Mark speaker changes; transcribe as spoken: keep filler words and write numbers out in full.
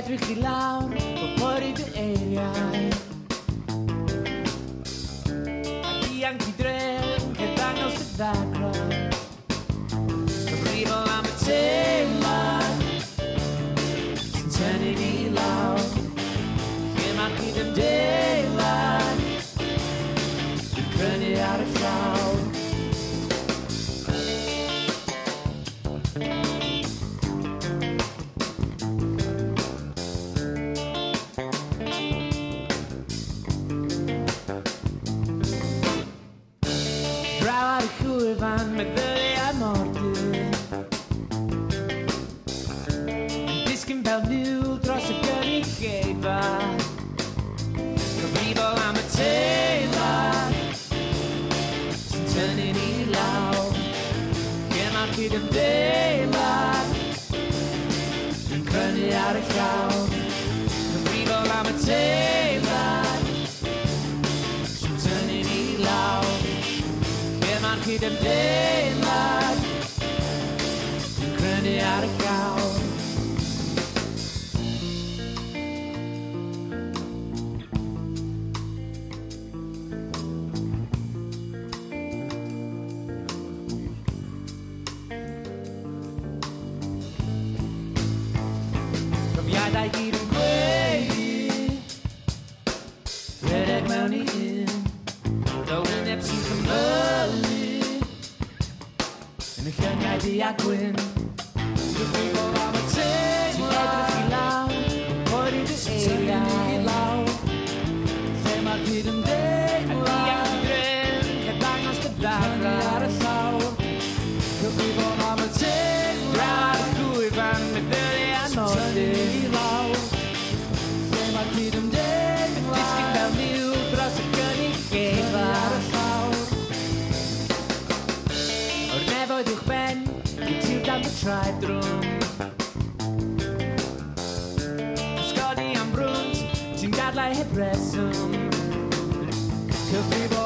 Speaker 1: edrych i lawr o bwyd y eiriau a dianc i dref lle dangos y ddadran gyfrifol am y teimlad sy'n tynnu ni lawr lle mae'r cydymdeimlad yn prynu ar y llawr. Amor yn disgyn fel niwl dros y gynulleidfa gyfrifol am y teimlad sy'n tynnu ni lawr lle mae'r cydymdeimlad yn prynu ar y llawr gyfrifol am y teimlad sy'n tynnu ni lawr lle mae'r cydymdeimlad yn prynu ar y llawr. Profiadau gyd yn gwyn redeg mewn i un do wyneb sy'n cymylu yn y lluniau du a gwyn gyfrifol am y teimlad sy'n edrych i lawr o'r i dy eiriau lawr lle mae'r cydymdeimlad a dianc i dref lle dangos dy ddadran ar y llawr gyfrifol am y teimlad y gwefan meddylu a nodi i lawr lle mae'r cydymdeimlad disgyn fel niwl dros y gynulleidfa ar y llawr o'r nefoedd uwch ben i tir dan y traed drwm ysgodi am brwnt ti'n dadlau heb reswm cyfrifol